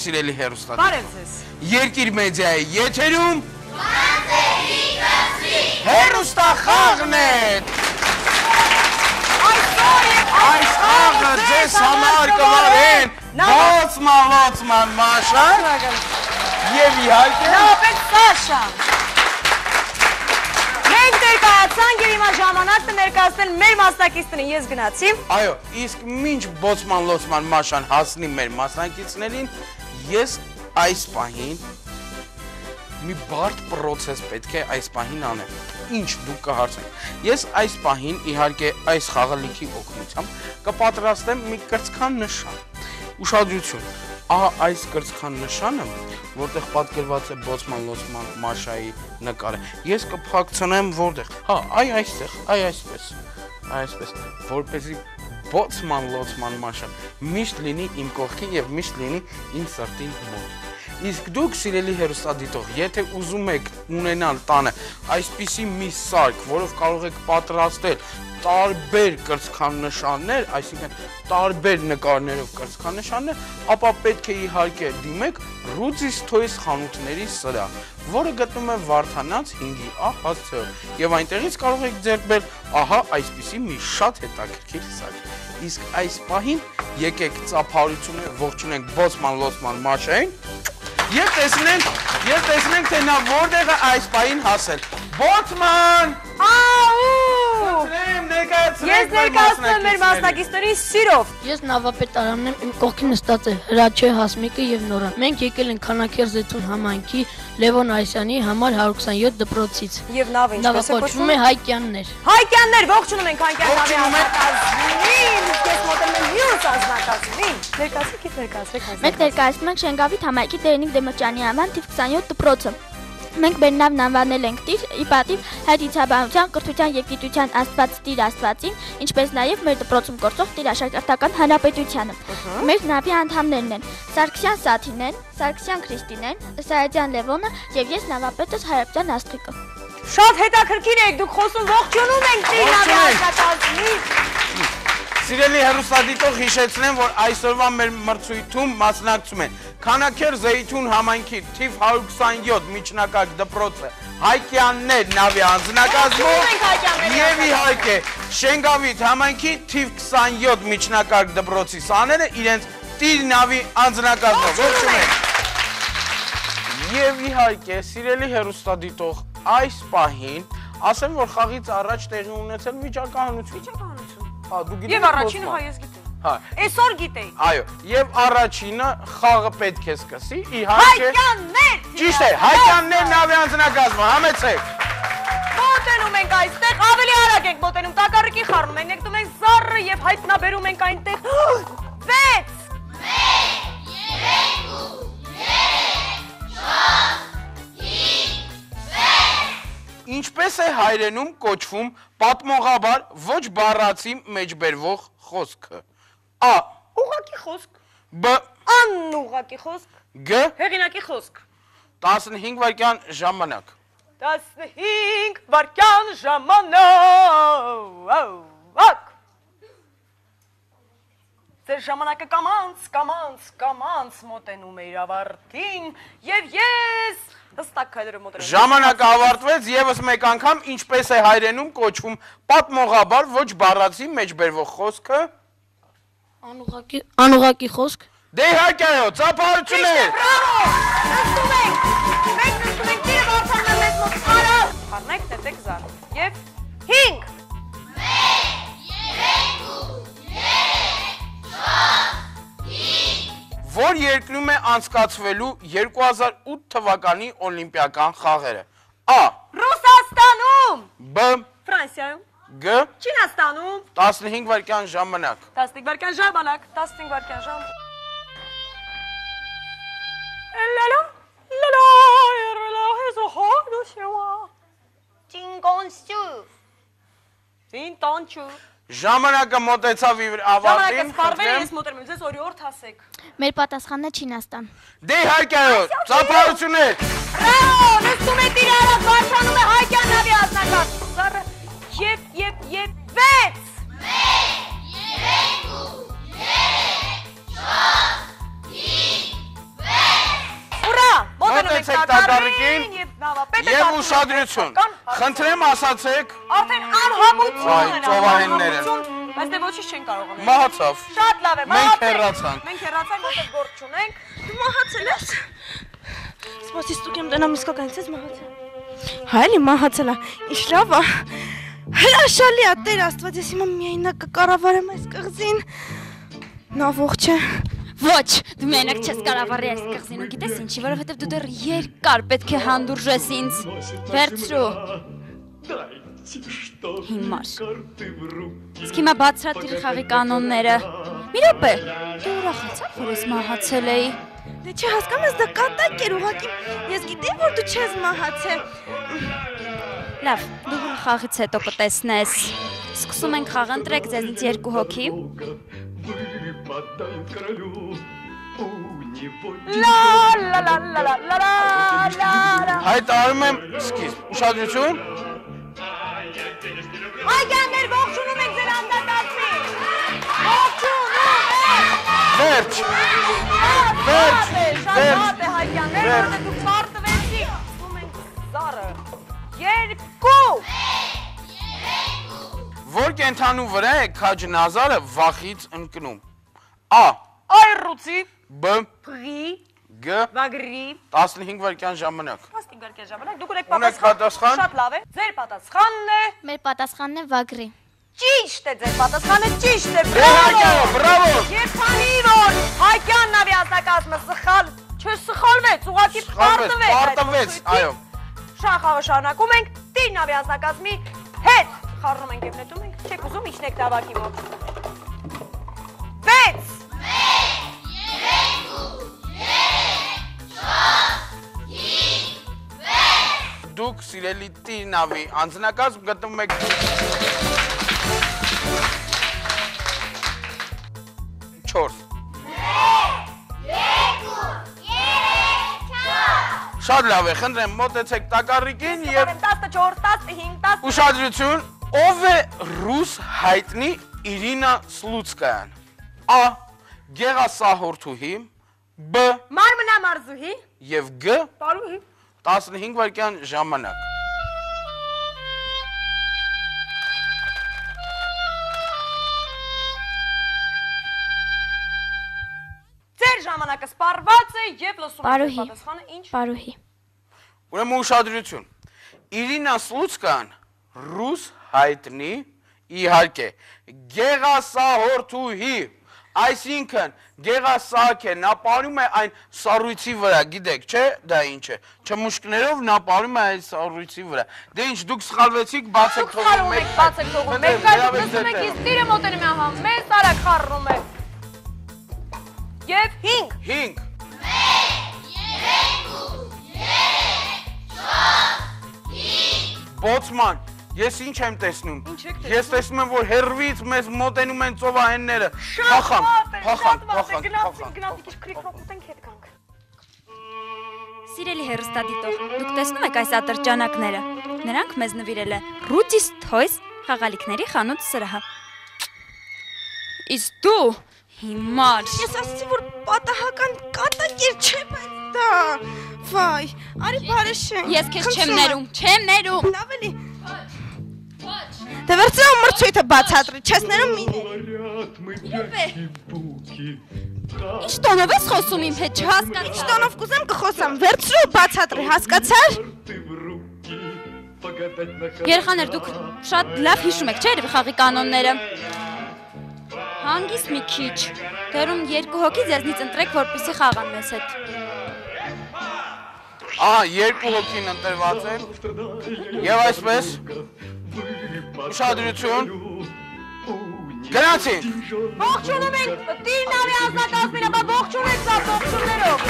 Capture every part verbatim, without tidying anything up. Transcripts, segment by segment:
սիրելի հեռուստադիտողներ։ Բարև ձեզ։ Երկիր մեդիայի եթերում հեռուստախաղն է։ Այս խաղը ձեզ համար կվարեն Լոցման Լոցման Մաշա եւ իհարկե Նավապետ Սաշա։ Մենք ներկայացանք եւ հիմա ժամանակն է ներկայացնել մեր մասնակիցներին, ես գնացի։ Այո, իսկ մինչ Լոցման Լոցման Մաշան հասնի մեր մասնակիցներին, ես այս պահին մի բարդ process պետք է այս պահին անել։ Ինչ դուք կհարցնեք։ Ես այս պահին իհարկե այս խաղալիքի օգնությամբ կպատրաստեմ մի կրծքան նշան։ Ուշադրություն։ Ահա այս կրծքան նշանը, որտեղ պատկերված է Լոցման Լոցման Մաշայի նկարը։ Ես կփակցնեմ որտեղ։ Հա, այ այստեղ, այ այսպես։ Այսպես, որպեսզի Լոցման Լոցման Մաշան միշտ լինի իմ կողքին եւ միշտ լինի իմ սրտին մոտ։ Իսկ դուք սիրելի հեռուստադիտող, եթե ուզում եք ունենալ տանը այսպիսի մի սարք, որով կարող եք պատրաստել տարբեր կրծքանշաններ, այսինքն տարբեր նկարներով կրծքանշաններ, ապա պետք է իհարկե դիմեք Ruzis Toys խանութների սրահ, որը գտնվում է Վարդանանց հինգի ա հասցեով, եւ այնտեղից կարող եք ձեռք բերել ահա այսպիսի մի շատ հետաքրքիր սարք։ Իսկ այս պահին եկեք ծափարությունը ողջունենք Լոցման Լոցման Մաշային եւ տեսնենք, եւ տեսնենք թե նա որտեղ է այս պահին հասել։ Լոցման! Աու! Ես ներկայացնում եմ մեր մասնակիցներին սիրով։ Ես նավապետ Արամն եմ, իմ կողքին նստած է Հրաչե, Հասմիկը եւ Նորան։ Մենք եկել ենք Քանաքերձեթուն համայնքի Լևոն Այսյանի համար հարյուր քսաներկու դպրոցից։ Եւ նավը ինչպես է կոչվում է Հայկյաններ։ Հայկյաններ, ողջունում ենք Հայկյան նավի ազնագազին։ Ես մոտենում եմ մյուս ազնագազին։ Ներկայացեք, ներկայացեք ազնագազին։ Մենք ներկայացնում ենք Շենգավիթ համայնքի Տերնիկ Դեմոճյանի անվան թիվ քսաներկու դպրոցը։ Մենք մեր նավն անվանել ենք տիր, ի պատիվ հայրենիության, կրթության և գիտության աստված տիր աստվածին, ինչպես նաև մեր դպրոցում գործող տիր աշակերտական հանրապետությանը։ Մեր նավի անդամներն են Սարգսյան Սաթինեն, Սարգսյան Քրիստինեն, Սայադյան Լևոնը և ես նավապետս Հարապետյան Աստղիկը։ Շատ հետաքրքիր եք դուք խոսում, ողջունում ենք տիր նավի ազնագազին։ Սիրելի հեռուստադիտող, հիշեցնեմ, որ այսօրվա մեր մրցույթում մասնակցում են Քանաքերձեթուն համայնքի թիվ հարյուր քսաներկու միջնակարգ դպրոցը Հայկյաններ նավի անձնակազմով եւ իհարկե Շենգավիթ համայնքի թիվ քսաներկու միջնակարգ դպրոցի սաները իրենց տիր նավի անձնակազմով։ Ողջունում ենք։ Եվ իհարկե, սիրելի հեռուստադիտող, այս պահին ասեմ, որ խաղից առաջ տեղի ունեցել վիճակահանություն։ Եվ առաջինը հա ես գիտեմ։ Հա։ Այսօր գիտեի։ Այո, եւ առաջինը խաղը պետք է սկսի, իհարկե։ Հայկյաններ։ Ճիշտ է, Հայկյաններ նավի անձնակազմը, համեցեք։ Մոտենում ենք այստեղ, ավելի արագ ենք մոտենում, տակառիկի խառնում ենք, նետում ենք զառը եւ հայտնաբերում ենք այնտեղ վեց։ Ինչպես է հայրենում կոչվում պատմողաբար ոչ բառացի մեջ բերվող խոսքը։ Ա. Ուղղակի խոսք։ Բ. Անուղղակի խոսք։ Գ. Հեղինակի խոսք։ տասնհինգ վայրկյան ժամանակ։ տասնհինգ վայրկյան ժամանակ։ Ձեր ժամանակը կամանց, կամանց, կամանց մոտենում է իր ավարտին եւ ես հստակ քայլերով մոտենում։ Ժամանակը ավարտվեց եւս մեկ անգամ, ինչպես է հայրենում կոչվում պատմողաբար ոչ բառացի մեջ բերվող խոսքը։ Անուղղակի անուղղակի խոսք։ Դե իհարկե այո, ծափարություններ։ Բրավո։ Նստում ենք։ Մենք նստում ենք դիը որդանն է մեզ մոտ արա։ Խառնեք, տետեք զար։ Եվ հինգ։ Որ երկրում է անցկացվելու երկու հազար ութ թվականի օլիմպիական խաղերը։ Ա. Ռուսաստանում։ Բ. Ֆրանսիայում։ Գ. Չինաստանում։ տասնհինգ վայրկյան ժամանակ։ տասնհինգ վայրկյան ժամանակ, տասնհինգ վայրկյան ժամանակ։ Լալա, լալա, լալա, հեզո հոդու շեվա։ Տինգոնսու։ Տինտոնչու։ Ժամանակը մոտեցավ իր ավարտին։ Ժամանակը սպառվել, ես մոտենում եմ, ձեզ օրիորդ հասեք։ Մեր պատասխանն է Չինաստան։ Դե իհարկե այո, ծափարություններ։ Բրավո, նստում է տիրարը, բարձրանում է Հայկյան նավի ազնագազը։ Եվ, եվ, եւ վեց։ մեկ, երկու, երեք, չորս, հինգ, վեց։ տակառիկին եւ ուշադրություն։ Խնդրեմ ասացեք։ Արդեն անհամություն Այ, ծովահենները։ Բայց դե ոչինչ չեն կարող անել։ Մահացավ։ Շատ լավ է, Մենք մահացեք։ հեռացանք։ Մենք հեռացանք, որտեղ գործ չունենք։ Դու մահացել ես։ Սպասի ստուգեմ տնամ իսկականից ես մահացել։ Հա էլի մահացել է։ Ինչ լավ է։ Հրաշալի է, Տեր Աստված, ես հիմա միայնակ կկառավարեմ այս կղզին։ Նա ողջ է։ Ոչ, դու մենակ չես կառավարի այս կղզին ու գիտես ինչի, որովհետև դու դեռ երկար պետք է հանդուրժես ինձ։ Վերցրու։ Հիմար։ Իսկ հիմա բացրատիր խաղի կանոնները։ Մի րոպե, դու ուրախացա՞ր, որ ես մահացել էի։ Դե չհասկանում ես, դա կատակ էր ուղղակի։ Ես գիտեի, որ դու չես մահացել։ Լավ, դու խաղից հետո կտեսնես։ Սկսում ենք խաղ, ընտրեք ձեզնից երկու հոգի։ Լա լա լա լա լա լա լա լա։ Հայտարարում եմ սկիզբ։ Ուշադրություն։ Հայկյաններ ողջունում ենք ձեր անդադարձին։ Ողջունում ենք։ Վերջ։ Վերջ։ Վերջ։ Շատ է հայկյաններ, որտեղ դուք պարտվեցիք։ Սկսում ենք զառը։ Երկու։ Որ կենթանու վրա է քաջ Նազարը վախից ընկնում։ A. Այռուցի։ B. Փղի։ G. Վագրի։ տասնհինգ վայրկյան ժամանակ։ Հաստիկ գարկե ժամանակ, դուք ունեք Ունեք պատասխան։ Շատ լավ է։ Ձեր պատասխանն է։ Մեր պատասխանն է վագրի։ Ճիշտ է ձեր պատասխանը, ճիշտ է։ Բրավո, բրավո։ Եվ քանի որ Հայկյան նավի ազնագազմը սխալ, չսխալվեց, ուղղակի պարտվեց։ Պարտվեց, այո։ Շախավը շարունակում ենք Տիր նավի ազնագազմի հետ։ Խառնում ենք եւ նետում ենք, չեք ուզում իջնեք դավակի մոտ։ վեց Դուք սիրելի Տիր նավի անձնակազմ գտնվում եք չորս Շատ լավ է, խնդրեմ, մոտեցեք տակառիկին եւ տասնչորս, տասնհինգ, տասնհինգ ուշադրություն, ով է ռուս հայտնի Իրինա Սլուցկայան։ A. Գեղասահորթուհի, B. Մարմնամարզուհի եւ G. Պարուհի տասնհինգ վայրկյան ժամանակ։ Ձեր ժամանակը սպառված է եւ լսում եք Պարուհի։ պատասխանը ինչ։ Պարուհի։ Ուրեմն ուշադրություն։ Իրինա Սլուցկան ռուս հայտնի իհարկե գեղասահորթուհի, այսինքն գեղասահք է, նա պարում է այն սառույցի վրա, գիտեք, չէ, դա ինչ է։ Չմուշկներով նա պարում է այն սառույցի վրա։ Դե ինչ, դուք սխալվեցիք, բացեք Դուք խառնում եք, բացեք թողում։ Մեկ այլ տեսնում եք, իսկ տիրը մոտենում է ահա, մեծ արագ խառնում է։ Եվ հինգ հինգ Բոցման, ես ինչ եմ տեսնում։ Ես տեսնում եմ, որ հերվից մեզ մոտենում են ծովահենները։ Փախանք, փախանք, փախանք, փախանք։ Գնացինք քրիքրոք ուտենք հետ գանք։ Սիրելի հեռուստադիտող, դուք տեսնում եք այս ատրճանակները։ Նրանք մեզ նվիրել է Rudy's Toys խաղալիքների խանութ սրահը։ Իսկ դու հիմար։ Ես ասացի, որ պատահական կատակ էր, չէ, բայց դա։ Վայ, արի բարեշեն։ Ես քեզ չեմ ներում, չեմ ներում։ Լավ էլի։ Դե վերցրու մրցույթը բացատրի, չես ներում մի։ Ինչ տոնով ես խոսում իմ հետ, չհասկացա։ Ինչ տոնով կուզեմ կխոսամ, վերցրու բացատրի, հասկացար։ Երեխաներ, դուք շատ լավ հիշում եք, չէ՞, երևի խաղի կանոնները։ Հանգիստ մի քիչ։ Դերում երկու հոգի ձեզնից ընտրեք, որպեսզի խաղան մեզ հետ։ Ահա, երկու հոգին ընտրված են։ Եվ այսպես ուշադրություն։ Գնացինք։ Ողջունում ենք Տիր նավի անձնակազմին, ապա ողջունեք սա ողջուններով։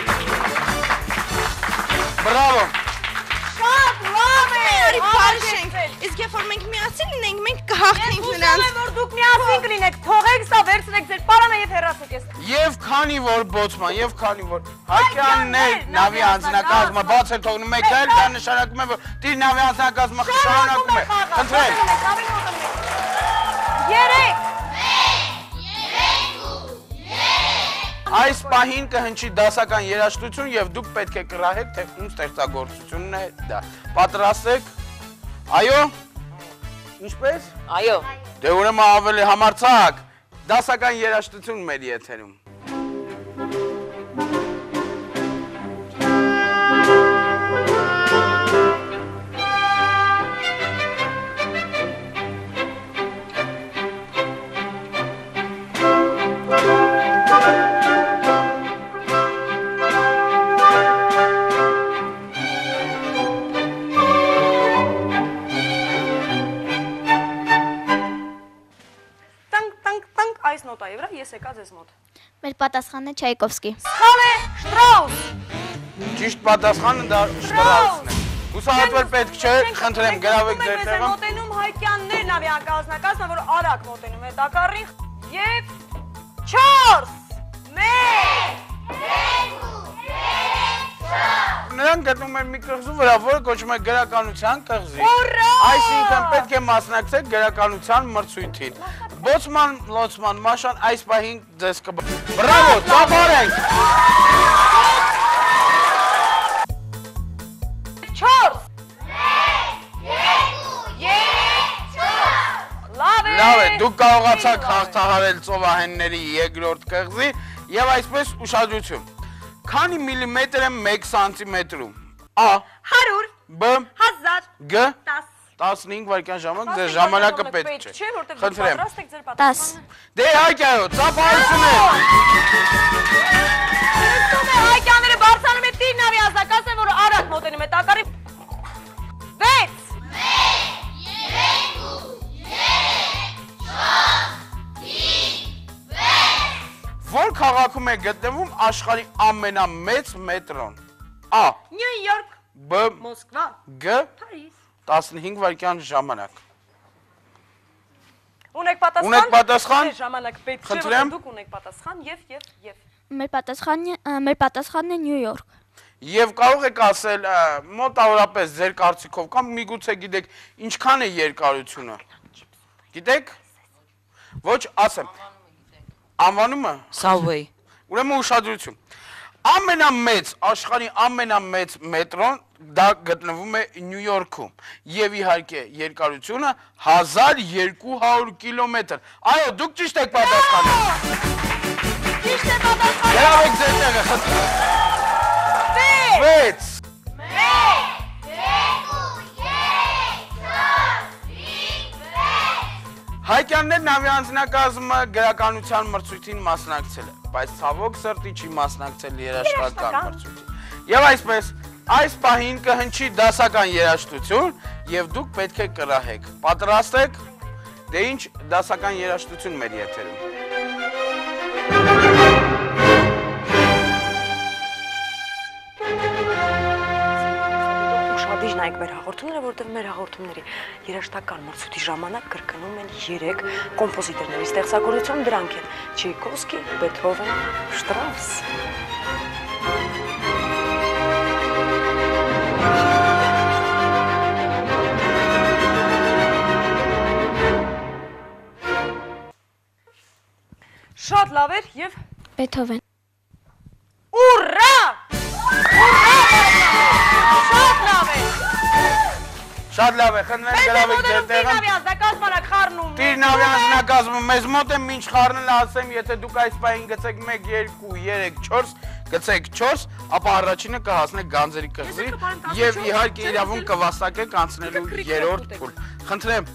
Բրավո։ Շատ լավ է։ Արի բարեշենք։ Իսկ երբ որ մենք միասին լինենք, մենք կհաղթենք Ուզում նրանց։ եմ, որ դուք միասին կլինեք, թողեք սա, վերցրեք ձեր պարանը եւ հեռացեք ես։ Եվ քանի որ բոցման, եւ քանի որ հայկյաններ նավի անձնակազմը բաց է թողնում եք էլ, դա նշանակում է, որ Տիր նավի անձնակազմը շարունակում է։ Խնդրեմ։ Երեք։ Այս պահին կհնչի դասական երաժշտություն եւ դուք պետք է կռահեք, թե ում ստեղծագործությունն է դա։ Պատրաստ եք։ Այո։ Ինչպես։ Այո։ Դե ուրեմն ավելի համարձակ դասական երաժշտություն մեր եթերում։ Ես եկա ձեզ մոտ։ Մեր պատասխանն է Չայկովսկի։ Սխալ է, Շտրաուս։ Ճիշտ պատասխանը դա Շտրաուսն է։ Հուսահատվել պետք չէ, խնդրեմ գրավեք ձեր տեղը։ Մոտենում հայկյաններն ավիակազմակազմը, որ արագ մոտենում է տակառին եւ չորս, մեկ, երկու, երեք, չորս։ Նրանք գտնում են մի կղզու վրա, որը կոչվում է գրականության կղզի։ Ուրա! Այսինքն պետք է մասնակցեք գրականության մրցույթին։ Բոցման, լոցման, Մաշան այս պահին ձեզ կբ... Բրավո, ծափարենք! Չորս! Մեկ, երկու, երեք, չորս! Լավ է! Լավ է, դուք կարողացաք հաղթահարել ծովահենների երկրորդ կղզի եւ այսպես ուշադրություն։ Քանի միլիմետր է մեկ սանտիմետրում։ A. հարյուր, B. հազար, G. տաս։ տասնհինգ վայրկյան ժամանակ ձեր ժամանակը պետք չէ։ Խնդրեմ։ տաս։ Դե հայկայո, ծափարություն է։ Տեսնում է հայկյանները բարձանում է տիրն ավիազակաս է, որ արագ մոտենում է տակառի։ վեց, մեկ, երկու, երեք, չորս, հինգ, վեց։ Որ քաղաքում է գտնվում աշխարհի ամենամեծ մետրոն։ A. Նյու Յորք, B. Մոսկվա, G. Փարիզ։ տասնհինգ վայրկյան ժամանակ։ Ունեք պատասխան։ Ունեք պատասխան։ Ժամանակ պետք չէ, Խնդրեմ։ որ դուք ունեք պատասխան եւ եւ եւ։ Մեր պատասխանն է մեր պատասխանն է Նյու Յորք։ Եվ կարող եք ասել մոտավորապես ձեր կարծիքով կամ միգուցե գիտեք ինչքան է երկարությունը։ Գիտեք։ Ոչ, ասեմ։ Անվանումը Subway։ Ուրեմն ուշադրություն։ Ամենամեծ, աշխարհի ամենամեծ մետրոն դա գտնվում է Նյու Յորքում եւ իհարկե երկարությունը հազար երկու հարյուր կիլոմետր։ Այո, դուք ճիշտ եք պատասխանում։ Ճիշտ է պատասխանը։ Գրավեք ձեր տեղը, խնդրեմ։ վեց, մեկ, երկու, երեք, չորս, հինգ, վեց։ Հայկյաններն ավիաանձնակազմը գրականության մրցույթին մասնակցել է, բայց ցավոք սրտի չի մասնակցել երաժշտական մրցույթին։ Եվ այսպես, այս պահին կհնչի դասական երաժշտություն եւ դուք պետք է կռահեք։ Պատրաստ եք։ Դե ինչ դասական երաժշտություն մեր եթերում։ Ուշադիր նայեք մեր հաղորդումները, որտեղ մեր հաղորդումների երաժշտական մրցույթի ժամանակ կրկնում են երեք կոմպոզիտորների ստեղծագործություն, դրանք են Չայկովսկի, Բեթհովեն, Շտրաուս։ Շատ լավ էր եւ Բեթհովեն։ Ուրա! Շատ լավ է։ Շատ լավ է, խնդրեմ գրավեք ձեր տեղը։ Ավիազնակազմարակ խառնում։ Տիրն ավիաանձնակազմը մեզ մոտ է, մինչ խառնել ասեմ, եթե դուք այս պահին գցեք մեկ, երկու, երեք, չորս, գցեք չորս, ապա առաջինը կհասնեք Գանձերի կղզի եւ իհարկե իրավունք կվաստակեք անցնելու երրորդ փուլ։ Խնդրեմ։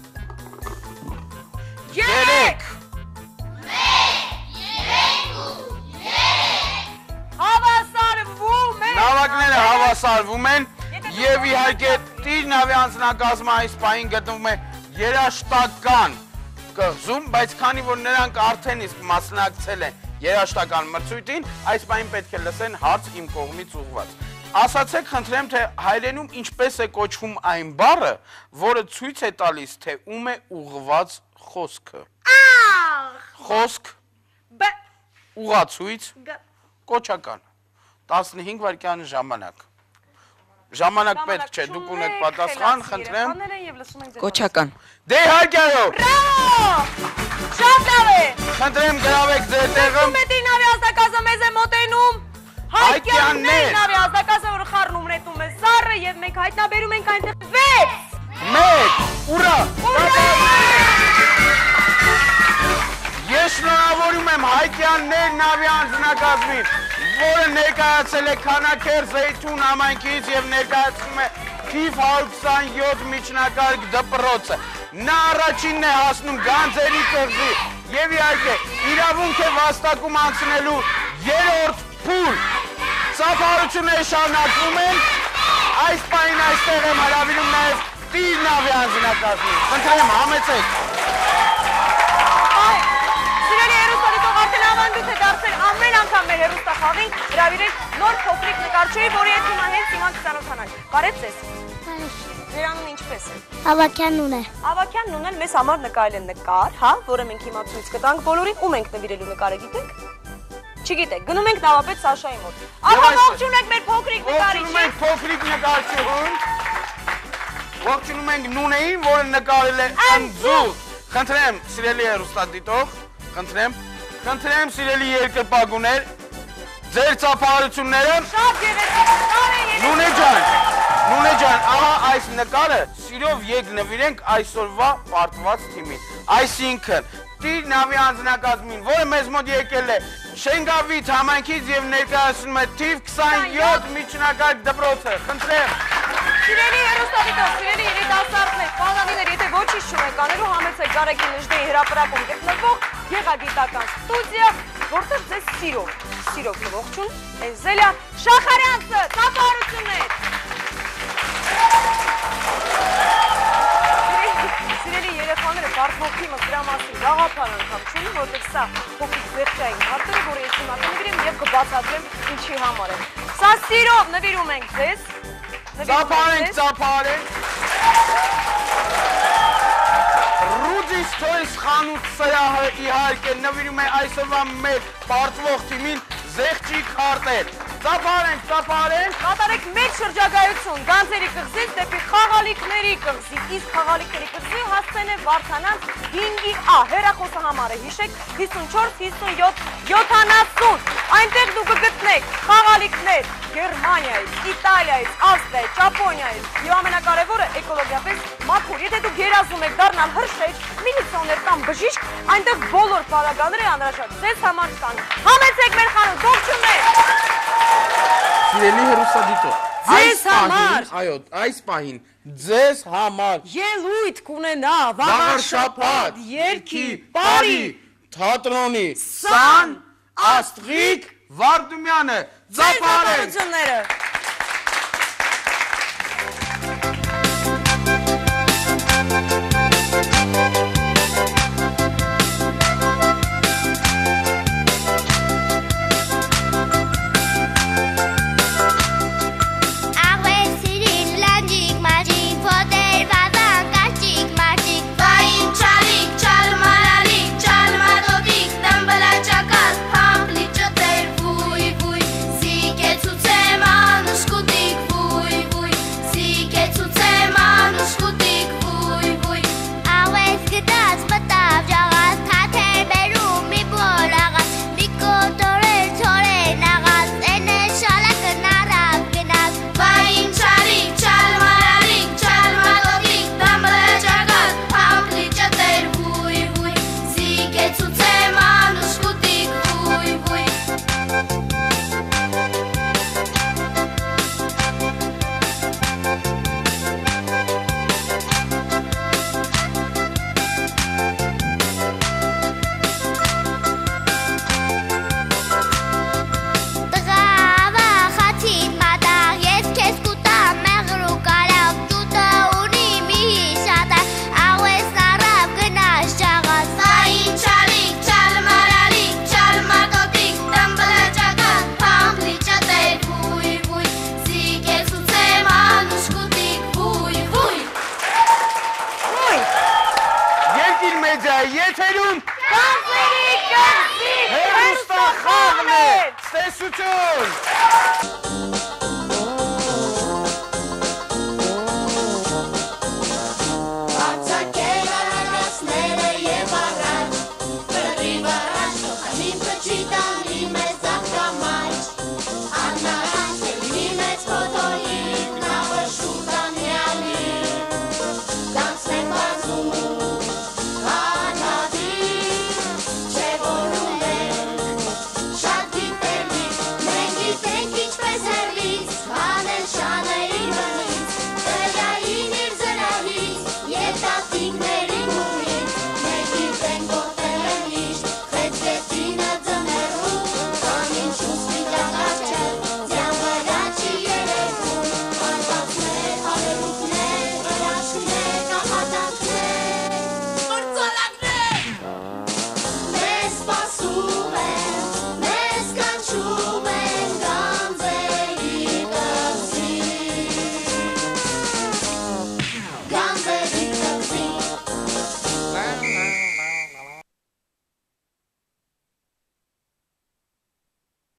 երեք Հավասարվում են։ Նավակները հավասարվում են եւ իհարկե Տիրն ավիաանձնակազմը այս պահին գտնվում է երաշտական կղզում, բայց քանի որ նրանք արդեն իսկ մասնակցել են երաշտական մրցույթին, այս պահին պետք է լսեն հարց իմ կողմից ուղղված։ Ասացեք, խնդրեմ, թե հայերենում ինչպես է կոչվում այն բառը, որը ցույց է տալիս, թե ում է ուղղված խոսքը։ Խոսք, Բ ուղղացույց, Գ կոչական։ տասնհինգ վայրկյան ժամանակ։ Ժամանակ պետք չէ, դուք ունեք պատասխան, խնդրեմ։ Կոչական։ Դե իհարկեայո։ Բրավո! Շատ լավ է։ Խնդրեմ գրավեք ձեր տեղը։ Մեդին ավիազնակազմը մեզ է մոտ Հայկյաններն արի ազդակասը, որ խառնում նետում է սարը և մենք հայտնաբերում ենք այնտեղ վեց։ Մեկ, ուրա։ Ես շնորհավորում եմ Հայկյաններ նավի անձնակազմին, որը ներկայացել է Քանաքեր Զեյթուն համայնքից և ներկայացնում է թիվ հարյուր քսաներկու միջնակարգ դպրոցը։ Նա առաջինն է հասնում Գանձերի կղզի և իհարկե իրավունք է վաստակում անցնելու երրորդ փուլ։ Ծափահարությունները շարունակվում են, այս պահին այստեղ եմ հրավիրում նաև Տիր նավի անձնակազմին։ Խնդրեմ, համեցեք։ Սիրելի հեռուստադիտող, արդեն ավանդույթ է դարձել ամեն անգամ մեր հեռուստախաղին հրավիրել նոր փոքրիկ նկարչուհի, որի հետ հիմա հենց հիմա կծանոթանանք։ Բարև ձեզ։ Ձեր անունը ինչպես է։ Ավակյան Նունե։ Ավակյան Նունեն մեզ համար նկարել են նկար, հա, որը մենք հիմա ցույց կտանք բոլորին, ում ենք նվիրելու նկարը, գիտեք։ Չգիտեք, գնում ենք Նավապետ Սաշայի մոտ։ Ահա ողջունում ենք մեր փոքրիկ նկարիչին։ Ողջունում ենք փոքրիկ նկարչուհուն։ Ողջունում ենք Նունեին, որը նկարել է Անձուղ։ Խնդրեմ, սիրելի հեռուստադիտող, խնդրեմ, խնդրեմ սիրելի երկրպագուներ, ձեր ծափահարությունները։ Շատ գեղեցիկ նկար է։ Նունե ջան, Նունե ջան, ահա այս նկարը սիրով եկ նվիրենք այսօրվա պարտված թիմին։ Այսինքն Տիր նավի անձնակազմին, որը մեզ մոտ եկել է Շենգավիթ համայնքից և ներկայացնում է թիվ քսաներկու միջնակարգ դպրոցը։ Խնդրեմ։ Սիրելի հեռուստադիտող, սիրելի երիտասարդներ, պարոնիներ, եթե ոչինչ չունեք անելու, համեցեք Գարեգին Նժդեի հրապարակում գտնվող գեղագիտական ստուդիա, որտեղ ձեզ սիրով, սիրով կողջուն է Զելիա Շախարյանցը, ծափահարություններ։ Սիրելի երեխաները բարդվող թիմը դրա մասին գաղափար անգամ չունի, որտեղ սա փոքրիկ զեղչային հարցերը, որը ես հիմա կնվիրեմ և կբացատրեմ ինչի համար է։ Սա սիրով նվիրում ենք ձեզ։ Ծափահարենք, ծափահարենք։ Ռուդիս Toys խանութ սրահը իհարկե նվիրում է այսօրվա մեր պարտվող թիմին զեղչի քարտեր։ Ծափահարենք, ծափահարենք։ Կատարեք մեծ շրջագայություն Գանձերի կղզից դեպի Խաղալիքների կղզի, իսկ Խաղալիքների կղզի հասցեն է Վարդանանց հինգի Ա, հեռախոսը համարը հիշեք հիսունչորս հիսունյոթ յոթանասուն, այնտեղ դուք կգտնեք խաղալիքներ Գերմանիայից, Իտալիայից, Ավստրիայից, Ճապոնիայից և ամենակարևորը էկոլոգիապես մաքուր, եթե դուք երազում եք դառնալ հրշեջ, միլիցիոներ կամ բժիշկ, այնտեղ բոլոր պարագաները անհրաժեշտ ձեզ համար կան։ Համեցեք մեր խանութ, ողջույններ։ Սիրելի հեռուստադիտող, Ձեզ համար։ Այո, այս պահին ձեզ համար Ելույթ կունենա Վաղարշապատ երգի բարի թատրոնի Սան Աստղիկ Վարդումյանը։ Ծափահարենք։ Եթերում Գանձերի կղզի հեռուստախաղն է, տեսություն։